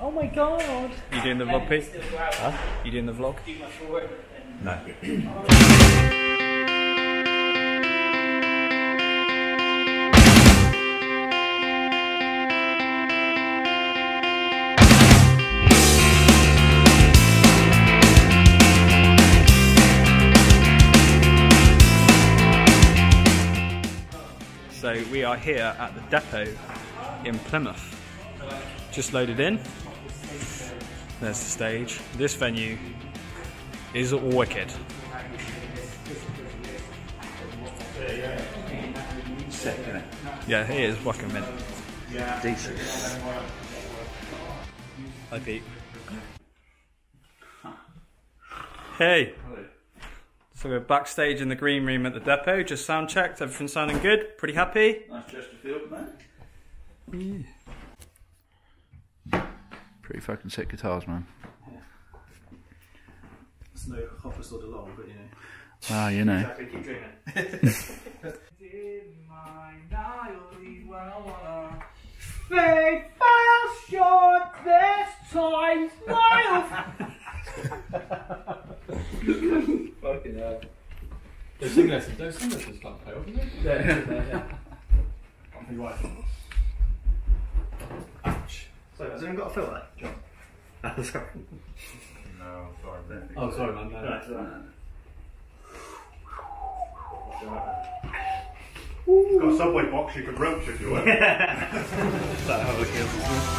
Oh my god! You doing the vlog, Pete? Huh? You doing the vlog? No. So we are here at the depot in Plymouth. Just loaded in. There's the stage. This venue is wicked. Sick, innit? Yeah, it is fucking mint. Decent. Hi Pete. Hey. So we're backstage in the green room at the depot, just sound checked, everything's sounding good, pretty happy. Nice Chesterfield, man. Yeah. Pretty fucking sick guitars, man. Yeah. It's no Hopper or DeLong, but you know. Ah, you know. Exactly, keep dreaming. Fate fell short this time, smile. Fucking hell. Those sing lessons can't pay off, isn't it? Yeah. On your wife. Ouch. So, has anyone got a filter, John? Sorry. No, sorry. Oh, sorry, man. No, That's no. Got a subway box you could roach if you want. Is that how it feels?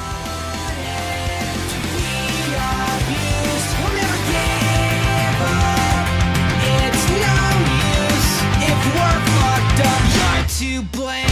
To blame.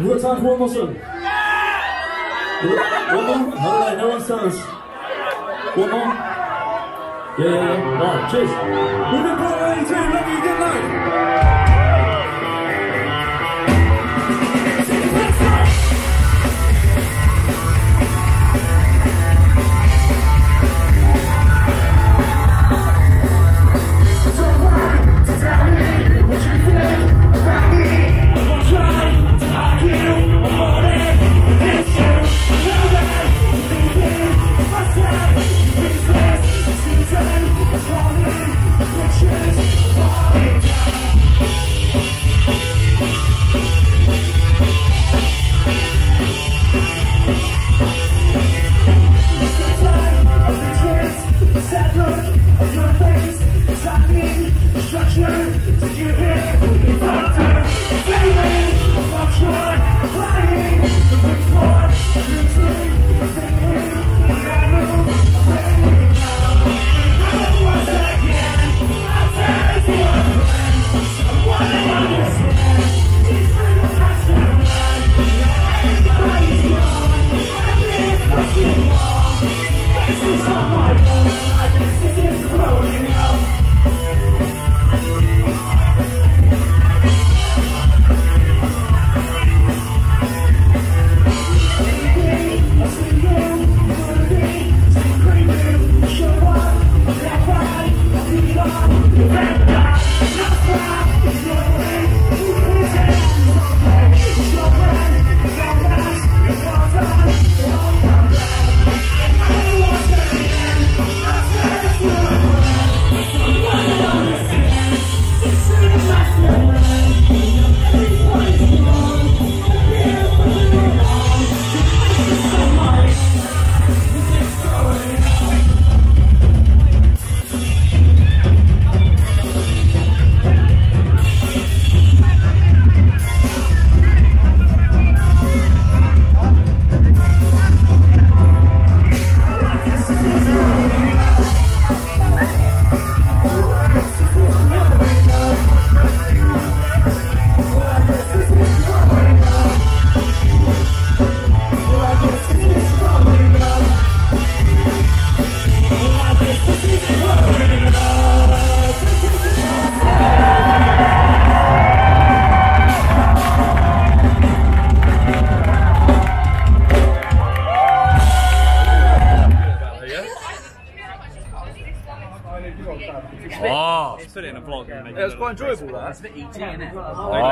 We've got time for one more song. One more? No one stands. One more? Yeah. Right, cheers. We've been Brother 82, love you, good night. Oh, put it in a vlog and make it. It was quite enjoyable, that. It's a bit ET, isn't it?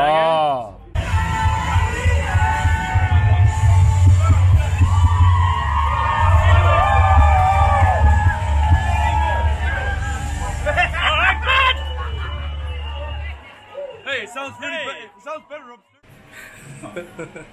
Oh. Hey, it sounds really better. It sounds better upstairs.